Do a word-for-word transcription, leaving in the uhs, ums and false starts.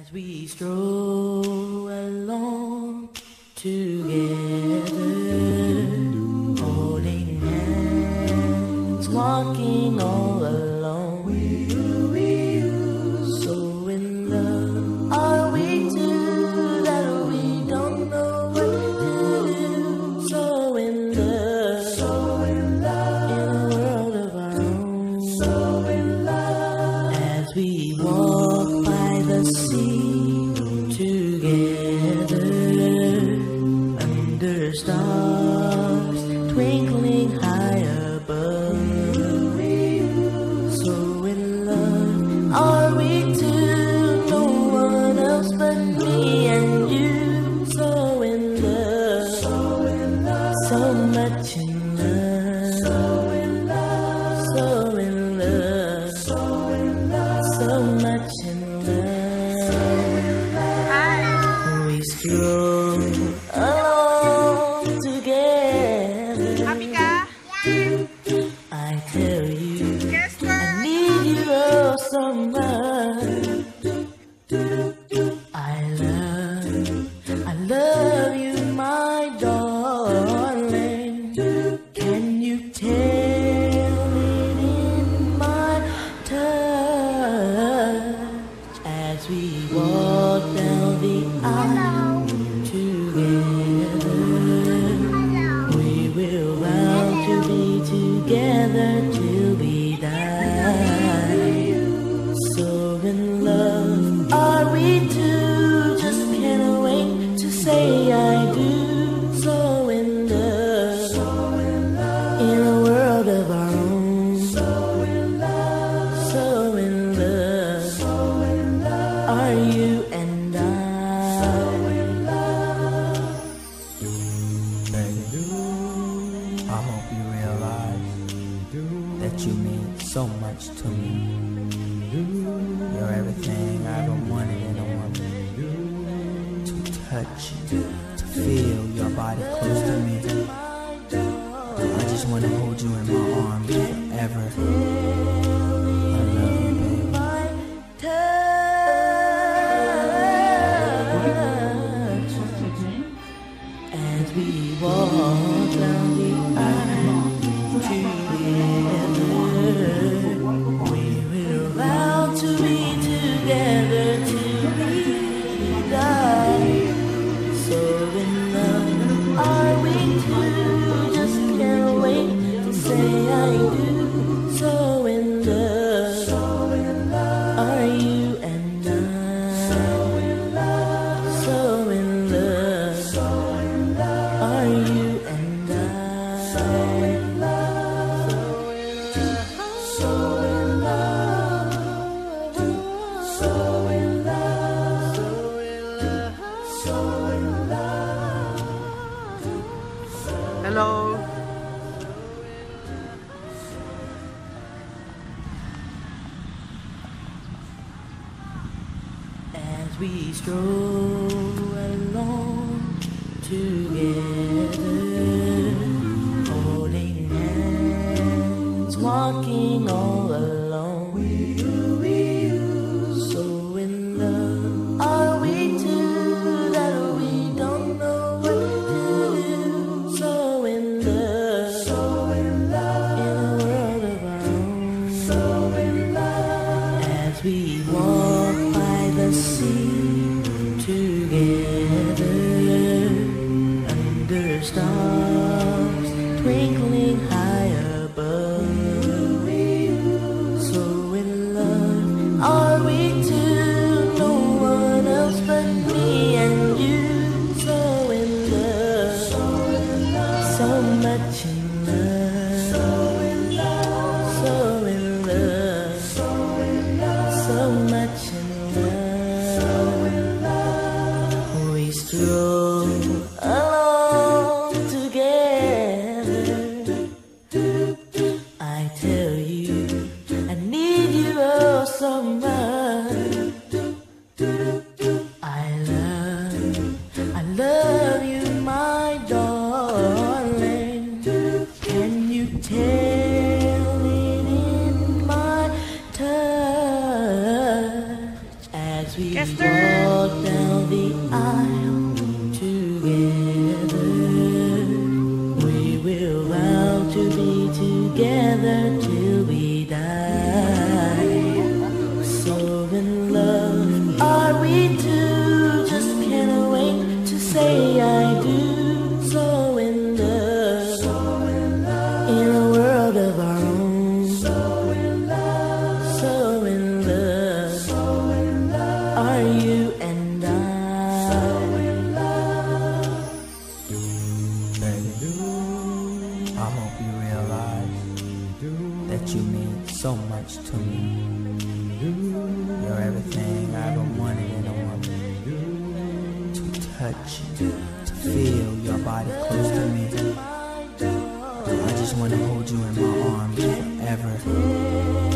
As we stroll along together, holding hands, walking all alone. So in love are we two that we don't know what to do. So in love, so in love, in a world of our own. So in love, as we walk by the sea together, under stars twinkling high above. So in love are we two, no one else but me and you. So in love, so in love, so much in love. So in love, so in love, so in love, so much in love. We stroll along together. I tell you, I need you oh so much. I love, I love you, my darling. Can you tell it in my touch? As we walk down the aisle together, we will vow to be together till we die. So in love are we two, just can't wait to say I do. So in love, so in love, in a world of our own. So in love, so in love, so in love, are you and I. So in love. Baby, I hope you realize that you mean so much to me. You're everything I ever wanted in a woman. To touch you, to feel your body close to me. I just want to hold you in my arms forever. I love you, baby. As we walk down the aisle together, we will vow to be together till we die. So in love are we two, just can't wait to say I do. So in love, so in love, are you and I. So in love, so in love, so in love, are you and I. So in love, so in love, so in love, so in love. Hello. As we stroll along together, holding hands, walking all alone. So in love are we two that we don't know what to do. So in love, so in love, in a world of our own. So in love, as we walk by the sea together, under stars twinkling high above. So in love are we two, no one else but me and you. So in love, so in love, so much in love. So in love, so in love, so in love, so much in love. So in love, we As we walk down the aisle together, we will vow to be together till we die. So in love are we two, just can't wait to say I do. So in love, in a world of our own. So in love, so in love, are you and I. So in love. Baby, I hope you realize that you mean so much to me. You're everything I ever wanted in a woman. To touch, to feel your body close to me. I just want to hold you in my arms forever.